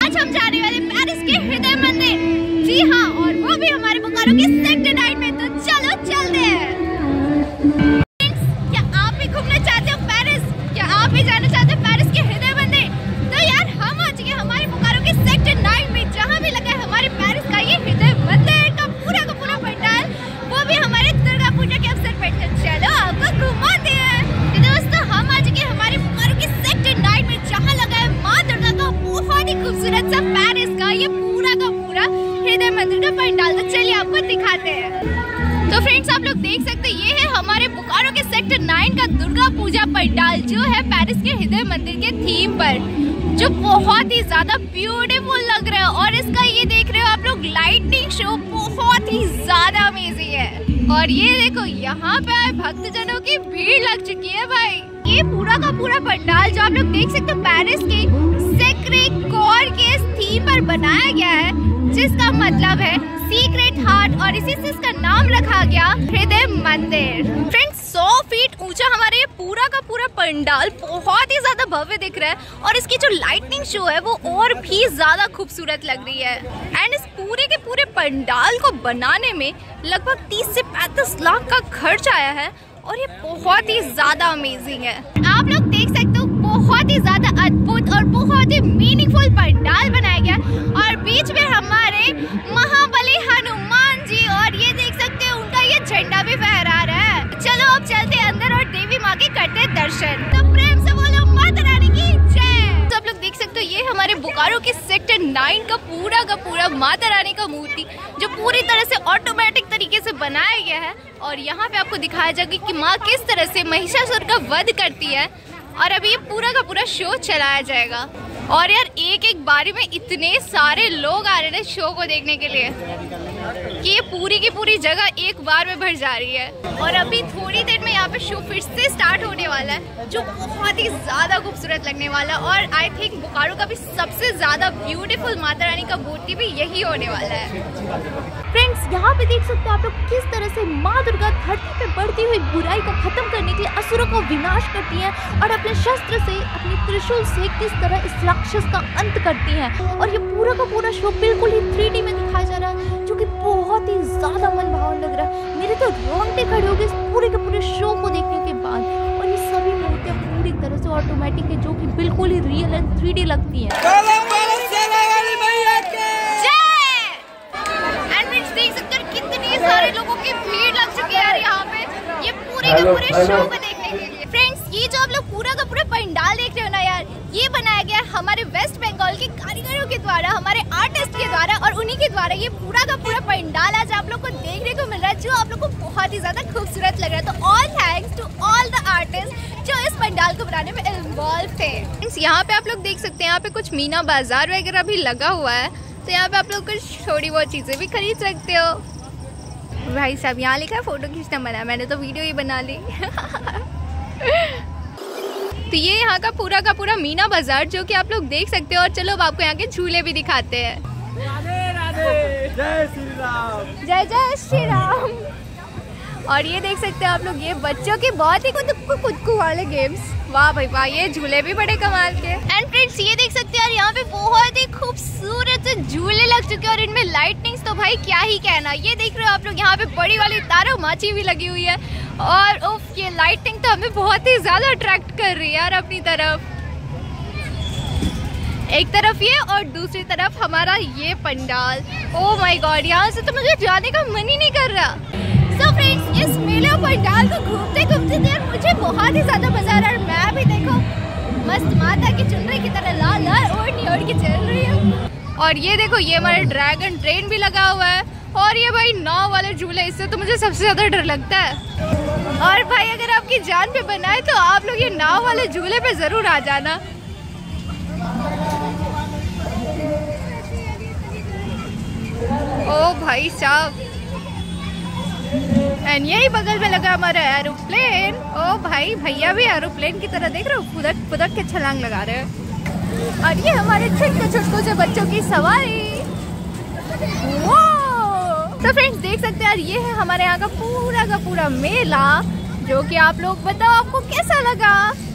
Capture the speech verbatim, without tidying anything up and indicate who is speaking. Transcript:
Speaker 1: आज हम जाने वाले पेरिस के हृदय मंदिर। जी हाँ, और वो भी हमारे बोकारो के सेक्टर नाइन में। तो चलो चलते हैं। क्या आप भी घूमना चाहते हो पेरिस? क्या आप भी जाना चाहते हो पेरिस के हृदय मंदिर? तो यार हम आ चुके हमारे बोकारो के सेक्टर नाइन में, जहाँ भी लगा है हमारे पेरिस का ये हृदय मंदिर का पूरा का पूरा पंडाल, वो भी हमारे दुर्गा पूजा के अवसर पर। तो चलो आपको घुमाते हैं। तो दोस्तों हम आ चुके हमारे बोकारो के सेक्टर नाइन में, जहाँ लगा है माँ दुर्गा का बहुत ही खूबसूरत सा पेरिस का ये पूरा का पूरा हृदय मंदिर का पंडाल। तो चलिए आपको दिखाते हैं। तो फ्रेंड्स आप लोग देख सकते हैं, ये है हमारे बोकारो के सेक्टर नाइन का दुर्गा पूजा पंडाल, जो है पेरिस के हृदय मंदिर के थीम पर, जो बहुत ही ज्यादा ब्यूटीफुल लग रहा है। और इसका ये देख रहे हो आप लोग लाइटनिंग शो बहुत ही ज्यादा अमेजिंग है। और ये देखो यहाँ पे भक्तजनों की भीड़ लग चुकी है भाई। ये पूरा का पूरा पंडाल जो आप लोग देख सकते हो पेरिस के सेक्रे कोर के थीम पर बनाया गया है, जिसका मतलब है सीक्रेट हार्ट, और इसी से इसका नाम रखा गया हृदय मंदिर। फ्रेंड्स सौ फीट ऊंचा हमारा ये पूरा का पूरा पंडाल बहुत ही ज्यादा भव्य दिख रहा है, और इसकी जो लाइटनिंग शो है वो और भी ज्यादा खूबसूरत लग रही है। एंड इस पूरे के पूरे पंडाल को बनाने में लगभग तीस से पैंतीस लाख का खर्च आया है, और ये बहुत ही ज्यादा अमेजिंग है। आप लोग देख सकते हो बहुत ही ज्यादा अद्भुत और बहुत ही मीनिंगफुल पंडाल बनाया गया, और बीच में हमारे महाबली हनुमान जी, और ये देख सकते हो उनका ये झंडा भी फहरा रहा है। चलो अब चलते हैं अंदर और देवी माँ के करते हैं दर्शन। तो प्रेम से बोलो माता रानी की जय। तो आप लोग देख सकते हो ये हमारे बोकारो के सेक्टर नाइन का पूरा का पूरा माता रानी का मूर्ति, जो पूरी तरह से ऑटोमेटिक तरीके से बनाया गया है। और यहाँ पे आपको दिखाया जाएगा कि माँ किस तरह से महिषासुर का वध करती है, और अभी ये पूरा का पूरा शो चलाया जाएगा। और यार एक एक बारी में इतने सारे लोग आ रहे हैं शो को देखने के लिए कि ये पूरी की पूरी जगह एक बार में भर जा रही है। और अभी थोड़ी देर में यहाँ पे शो फिर से स्टार्ट होने वाला है, जो बहुत ही ज्यादा खूबसूरत लगने वाला है। और आई थिंक बोकारो का भी सबसे ज्यादा ब्यूटीफुल माता रानी का मूर्ति भी यही होने वाला है।
Speaker 2: फ्रेंड्स यहाँ पे देख सकते हो आप लोग किस तरह से माँ दुर्गा धरती पे बढ़ती हुई बुराई को खत्म करने के लिए असुरों का विनाश करती हैं, और अपने शस्त्र से, अपने त्रिशूल से किस तरह इस राक्षस का अंत करती हैं। और ये पूरा का पूरा शो बिल्कुल ही थ्री डी में दिखाया जा रहा है, जो कि बहुत ही ज्यादा मनभावन लग रहा है। मेरे तो रोंगटे खड़े हो गए इस पूरे के पूरे शो को देखने के बाद। और ये सभी मूर्तियाँ पूरी तरह से ऑटोमेटिक है, जो कि बिल्कुल ही रियल एंड थ्री डी लगती है।
Speaker 1: देख सकते हो कितने सारे लोगों की भीड़ लग चुकी है यार यहाँ पे, ये पूरे के पूरे शो को देखने के लिए। फ्रेंड्स ये जो आप लोग पूरा का पूरा पंडाल देख रहे हो ना यार, ये बनाया गया हमारे वेस्ट बंगाल के कारीगरों के द्वारा, हमारे आर्टिस्ट के द्वारा, और उन्हीं के द्वारा ये पूरा का पूरा पंडाल आज आप लोग को देखने को मिल रहा है, जो आप लोग को बहुत ही ज्यादा खूबसूरत लग रहा है। तो all thanks to all the artist जो इस पंडाल को बनाने में इन्वॉल्व थे। यहाँ पे आप लोग देख सकते हैं, यहाँ पे कुछ मीना बाजार वगैरह भी लगा हुआ है, तो यहाँ पे आप लोग कुछ थोड़ी बहुत चीजें भी खरीद सकते हो। भाई साहब यहाँ लिखा है फोटो खींचना मना, मैंने तो वीडियो ही बना ली। तो ये यहाँ का पूरा का पूरा मीना बाजार, जो कि आप लोग देख सकते हो। और चलो अब आपको यहाँ के झूले भी दिखाते हैं।
Speaker 3: राधे राधे, जय श्री राम,
Speaker 1: जय जय श्री राम। और ये देख सकते हो आप लोग, ये बच्चों के बहुत ही कुछ कुछ वाले गेम्स। वाह भाई वाह, ये झूले भी बड़े कमाल के। एंड फ्रेंड्स ये देख सकते हैं यार, यहाँ पे बहुत ही खूबसूरत झूले लग चुके हैं, और इनमें लाइटनिंग्स तो भाई क्या ही कहना। ये देख रहे हो आप लोग, यहाँ पे बड़ी वाली तारा माची भी लगी हुई है, और उफ ये लाइटिंग तो हमें बहुत ही ज्यादा अट्रैक्ट कर रही है यार अपनी तरफ। एक तरफ ये और दूसरी तरफ हमारा ये पंडाल। ओह माय गॉड, यहाँ से तो मुझे जाने का मन ही नहीं कर रहा। सो फ्रेंड्स इस मेले और पंडाल को घूमते घूमते यार मुझे बहुत ही ज्यादा मजा आ रहा है। मैं भी देखो मस्त माता की चुनरी की तरह लाल लाल ओढ़नी ओढ़ के चल रही हूँ। और ये देखो ये हमारा ड्रैगन ट्रेन भी लगा हुआ है, और ये भाई नाव वाले झूले, इससे तो मुझे सबसे ज्यादा डर लगता है। और भाई अगर आपकी जान पे बनाए तो आप लोग ये नाव वाले झूले पे जरूर आ जाना। ओ भाई साहब, एंड यही बगल में लगा हमारा एरोप्लेन। ओ भाई भैया भी एरोप्लेन की तरह देख रहे हो, फुदक फुदक के छलांग लगा रहे हैं। और ये हमारे छोटे छोटे से बच्चों की सवारी। तो फ्रेंड्स देख सकते हैं यार, ये है हमारे यहाँ का पूरा का पूरा मेला, जो कि आप लोग बताओ आपको कैसा लगा।